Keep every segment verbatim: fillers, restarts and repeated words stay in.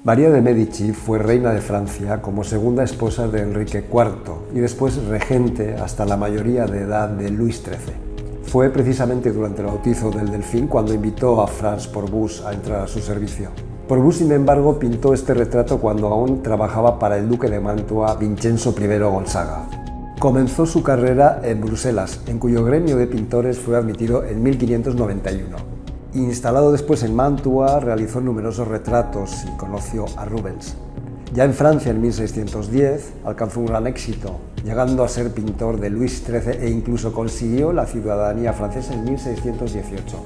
María de Médici fue reina de Francia como segunda esposa de Enrique cuarto y después regente hasta la mayoría de edad de Luis trece. Fue precisamente durante el bautizo del Delfín cuando invitó a Franz Pourbus a entrar a su servicio. Pourbus, sin embargo, pintó este retrato cuando aún trabajaba para el duque de Mantua, Vincenzo primero Gonzaga. Comenzó su carrera en Bruselas, en cuyo gremio de pintores fue admitido en mil quinientos noventa y uno. Instalado después en Mantua, realizó numerosos retratos y conoció a Rubens. Ya en Francia, en mil seiscientos diez, alcanzó un gran éxito, llegando a ser pintor de Luis trece e incluso consiguió la ciudadanía francesa en mil seiscientos dieciocho.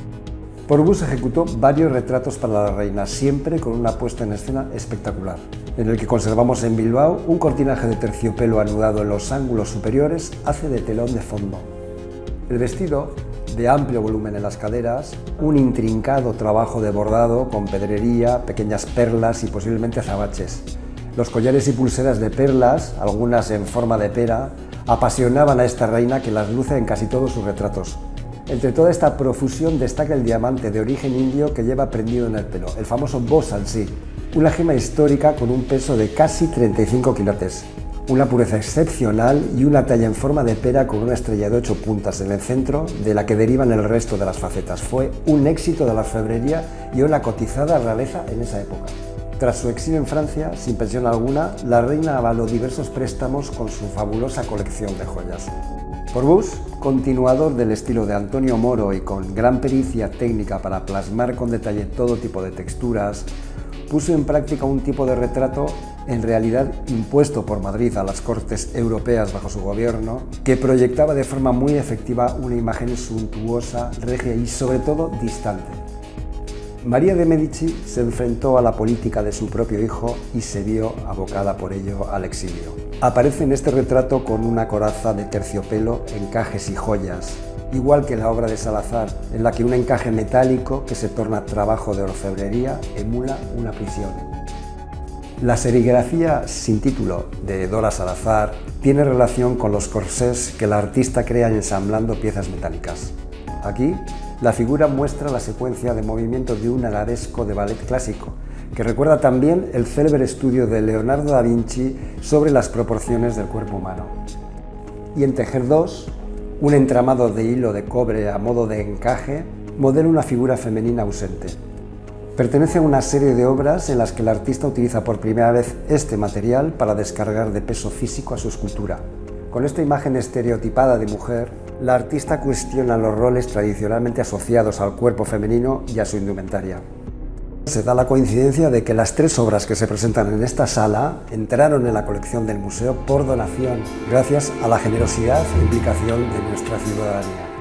Pourbus ejecutó varios retratos para la reina, siempre con una puesta en escena espectacular, en el que conservamos en Bilbao un cortinaje de terciopelo anudado en los ángulos superiores hace de telón de fondo. El vestido, de amplio volumen en las caderas, un intrincado trabajo de bordado con pedrería, pequeñas perlas y posiblemente azabaches. Los collares y pulseras de perlas, algunas en forma de pera, apasionaban a esta reina que las luce en casi todos sus retratos. Entre toda esta profusión destaca el diamante de origen indio que lleva prendido en el pelo, el famoso Beau Sancy, una gema histórica con un peso de casi treinta y cinco quilates. Una pureza excepcional y una talla en forma de pera con una estrella de ocho puntas en el centro, de la que derivan el resto de las facetas. Fue un éxito de la orfebrería y una cotizada realeza en esa época. Tras su exilio en Francia, sin pensión alguna, la reina avaló diversos préstamos con su fabulosa colección de joyas. Pourbus, continuador del estilo de Antonio Moro y con gran pericia técnica para plasmar con detalle todo tipo de texturas, puso en práctica un tipo de retrato en realidad impuesto por Madrid a las cortes europeas bajo su gobierno, que proyectaba de forma muy efectiva una imagen suntuosa, regia y sobre todo distante. María de Médici se enfrentó a la política de su propio hijo y se vio abocada por ello al exilio. Aparece en este retrato con una coraza de terciopelo, encajes y joyas, igual que la obra de Salazar, en la que un encaje metálico que se torna trabajo de orfebrería emula una prisión. La serigrafía sin título de Dora Salazar tiene relación con los corsés que la artista crea ensamblando piezas metálicas. Aquí, la figura muestra la secuencia de movimientos de un arabesco de ballet clásico, que recuerda también el célebre estudio de Leonardo da Vinci sobre las proporciones del cuerpo humano. Y en Tejer dos, un entramado de hilo de cobre a modo de encaje modela una figura femenina ausente. Pertenece a una serie de obras en las que el artista utiliza por primera vez este material para descargar de peso físico a su escultura. Con esta imagen estereotipada de mujer, la artista cuestiona los roles tradicionalmente asociados al cuerpo femenino y a su indumentaria. Se da la coincidencia de que las tres obras que se presentan en esta sala entraron en la colección del museo por donación, gracias a la generosidad e implicación de nuestra ciudadanía.